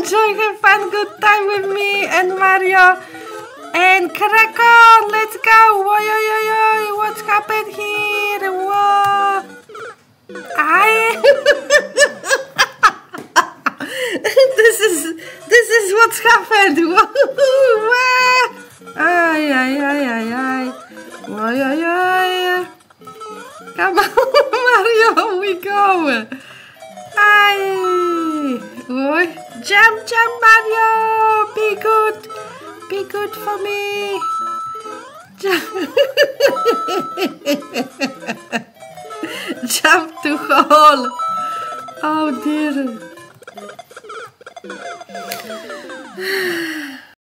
enjoy, have fun, good time with me and Mario. And crack on, let's go. What's happened here? Whoa. This is what's happened. Come on, Mario, we go. Jump, Mario. Be good for me. Jump to hole. Oh dear.